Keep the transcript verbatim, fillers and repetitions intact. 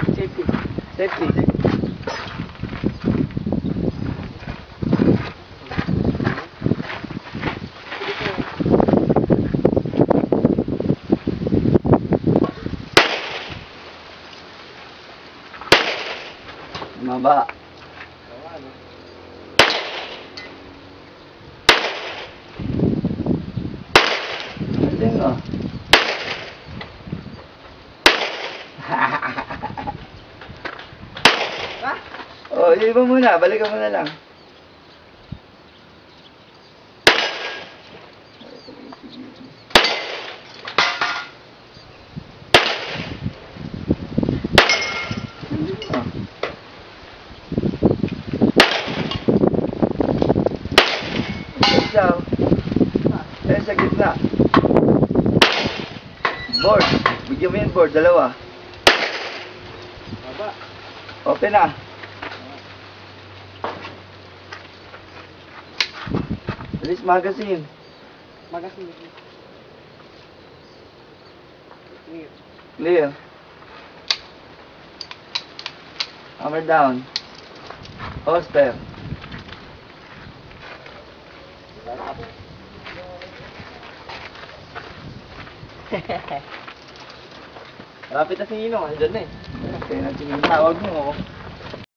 Safety. Safety. Maba. Galing oh. Oh, iba muna, balikan mo na lang. Siya, eh, sa gitna. Board. Bigyan mo yung board. Dalawa. Open na. Release magazine. Magazine. Clear. Clear. Hammer down. Holster. Lapit na si Ninong, andyan na eh. Okay, natin yung tawag mo.